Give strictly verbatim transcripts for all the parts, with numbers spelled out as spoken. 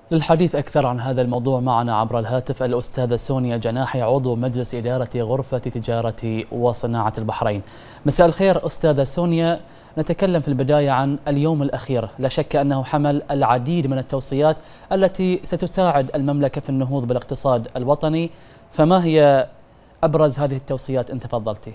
للحديث أكثر عن هذا الموضوع معنا عبر الهاتف الأستاذة سونيا جناحي، عضو مجلس إدارة غرفة تجارة وصناعة البحرين. مساء الخير أستاذة سونيا. نتكلم في البداية عن اليوم الأخير، لا شك أنه حمل العديد من التوصيات التي ستساعد المملكة في النهوض بالاقتصاد الوطني، فما هي أبرز هذه التوصيات إن تفضلتي؟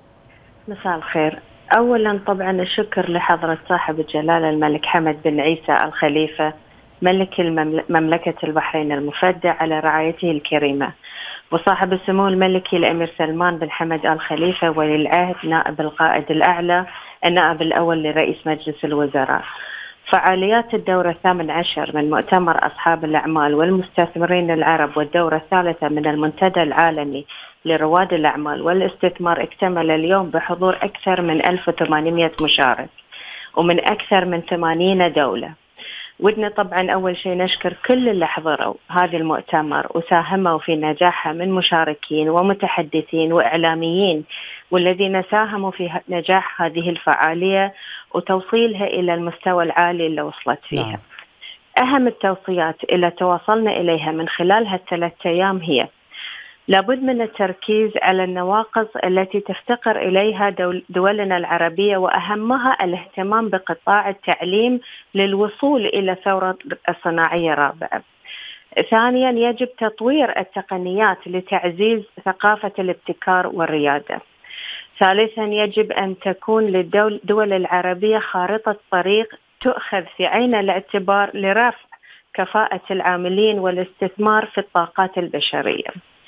مساء الخير. أولا طبعا الشكر لحضرة صاحب الجلالة الملك حمد بن عيسى الخليفة ملك مملكة البحرين المفدى على رعايته الكريمة، وصاحب السمو الملكي الأمير سلمان بن حمد الخليفة ولي العهد نائب القائد الأعلى النائب الأول لرئيس مجلس الوزراء. فعاليات الدورة الثامن عشر من مؤتمر أصحاب الأعمال والمستثمرين العرب والدورة الثالثة من المنتدى العالمي لرواد الأعمال والاستثمار اكتمل اليوم بحضور أكثر من ألف وثمانمئة مشارك ومن أكثر من ثمانين دولة. ودنا طبعا أول شيء نشكر كل اللي حضروا هذا المؤتمر وساهموا في نجاحه من مشاركين ومتحدثين وإعلاميين، والذين ساهموا في نجاح هذه الفعالية وتوصيلها إلى المستوى العالي اللي وصلت فيها. نعم. أهم التوصيات اللي تواصلنا إليها من خلال هالثلاث أيام هي: لابد من التركيز على النواقص التي تفتقر إليها دول دولنا العربية، وأهمها الاهتمام بقطاع التعليم للوصول إلى ثورة الصناعية الرابعة. ثانيا، يجب تطوير التقنيات لتعزيز ثقافة الابتكار والريادة. ثالثا، يجب أن تكون للدول العربية خارطة طريق تؤخذ في عين الاعتبار لرفع كفاءة العاملين والاستثمار في الطاقات البشرية.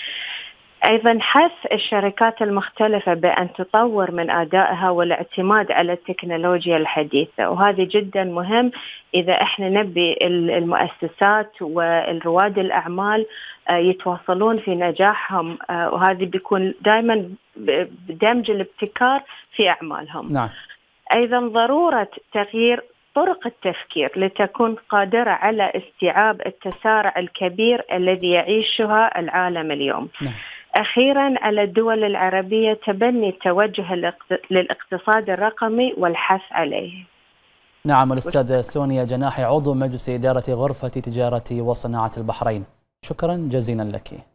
أيضا حث الشركات المختلفة بأن تطور من أدائها والاعتماد على التكنولوجيا الحديثة، وهذا جدا مهم إذا إحنا نبي المؤسسات والرواد الأعمال يتواصلون في نجاحهم، وهذا بيكون دائما بدمج الابتكار في أعمالهم. نعم. أيضا ضرورة تغيير طرق التفكير لتكون قادرة على استيعاب التسارع الكبير الذي يعيشها العالم اليوم. نعم. أخيرا، على الدول العربية تبني التوجه للاقتصاد الرقمي والحث عليه. نعم. الأستاذة سونيا جناحي، عضو مجلس إدارة غرفة تجارة وصناعة البحرين، شكرا جزيلا لك.